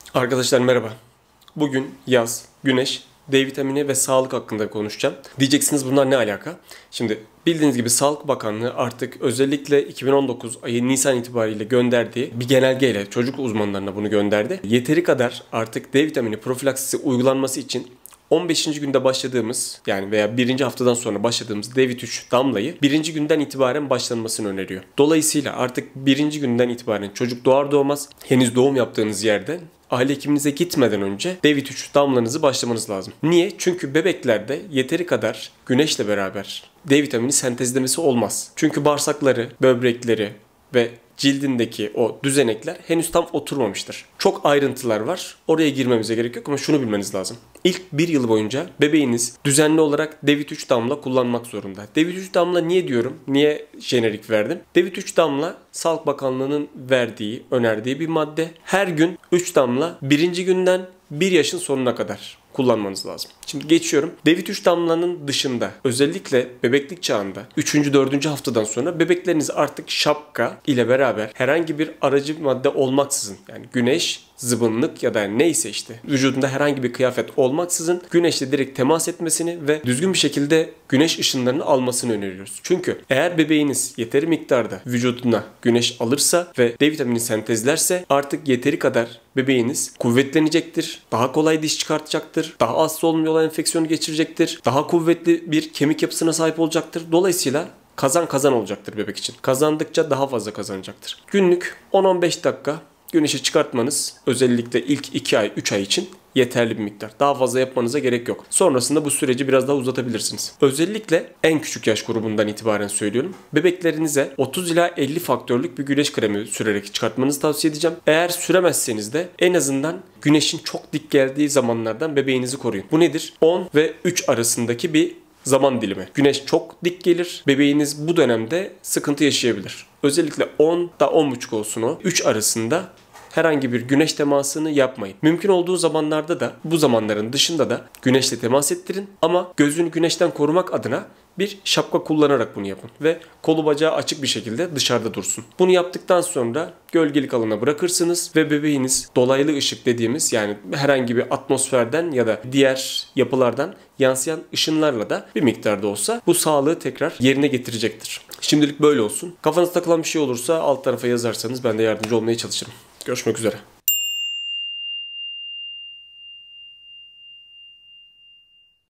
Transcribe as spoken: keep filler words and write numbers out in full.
Arkadaşlar merhaba. Bugün yaz, güneş, D vitamini ve sağlık hakkında konuşacağım. Diyeceksiniz bunlar ne alaka? Şimdi bildiğiniz gibi Sağlık Bakanlığı artık özellikle iki bin on dokuz ayı Nisan itibariyle gönderdiği bir genelgeyle çocuk uzmanlarına bunu gönderdi. Yeteri kadar artık D vitamini profilaksisi uygulanması için on beşinci günde başladığımız yani veya birinci haftadan sonra başladığımız D vit üç damlayı birinci günden itibaren başlanmasını öneriyor. Dolayısıyla artık birinci günden itibaren çocuk doğar doğmaz henüz doğum yaptığınız yerde aile hekiminize gitmeden önce D vit üç damlanızı başlamanız lazım. Niye? Çünkü bebeklerde yeteri kadar güneşle beraber D vitamini sentezlemesi olmaz. Çünkü bağırsakları, böbrekleri ve cildindeki o düzenekler henüz tam oturmamıştır. Çok ayrıntılar var. Oraya girmemize gerek yok ama şunu bilmeniz lazım. İlk bir yıl boyunca bebeğiniz düzenli olarak D vit üç damla kullanmak zorunda. D vit üç damla niye diyorum? Niye jenerik verdim? D vit üç damla Sağlık Bakanlığı'nın verdiği, önerdiği bir madde. Her gün üç damla birinci günden bir yaşın sonuna kadar kullanmanız lazım. Şimdi geçiyorum. D vit üç damlanın dışında özellikle bebeklik çağında üçüncü dördüncü haftadan sonra bebekleriniz artık şapka ile beraber herhangi bir aracı madde olmaksızın yani güneş, zıbınlık ya da neyse işte vücudunda herhangi bir kıyafet olmaksızın güneşle direkt temas etmesini ve düzgün bir şekilde güneş ışınlarını almasını öneriyoruz. Çünkü eğer bebeğiniz yeteri miktarda vücuduna güneş alırsa ve D vitamini sentezlerse artık yeteri kadar bebeğiniz kuvvetlenecektir, daha kolay diş çıkartacaktır, daha az solunum yolu enfeksiyonu geçirecektir, daha kuvvetli bir kemik yapısına sahip olacaktır. Dolayısıyla kazan kazan olacaktır bebek için. Kazandıkça daha fazla kazanacaktır. Günlük on on beş dakika güneşe çıkartmanız özellikle ilk iki ay üç ay için yeterli bir miktar. Daha fazla yapmanıza gerek yok. Sonrasında bu süreci biraz daha uzatabilirsiniz. Özellikle en küçük yaş grubundan itibaren söylüyorum. Bebeklerinize otuz ila elli faktörlük bir güneş kremi sürerek çıkartmanızı tavsiye edeceğim. Eğer süremezseniz de en azından güneşin çok dik geldiği zamanlardan bebeğinizi koruyun. Bu nedir? on ve üç arasındaki bir zaman dilimi. Güneş çok dik gelir. Bebeğiniz bu dönemde sıkıntı yaşayabilir. Özellikle on da on buçuk olsun o. üç arasında herhangi bir güneş temasını yapmayın. Mümkün olduğu zamanlarda da bu zamanların dışında da güneşle temas ettirin ama gözünü güneşten korumak adına bir şapka kullanarak bunu yapın ve kolu bacağı açık bir şekilde dışarıda dursun. Bunu yaptıktan sonra gölgelik alana bırakırsınız ve bebeğiniz dolaylı ışık dediğimiz yani herhangi bir atmosferden ya da diğer yapılardan yansıyan ışınlarla da bir miktarda olsa bu sağlığı tekrar yerine getirecektir. Şimdilik böyle olsun. Kafanıza takılan bir şey olursa alt tarafa yazarsanız ben de yardımcı olmaya çalışırım. Görüşmek üzere.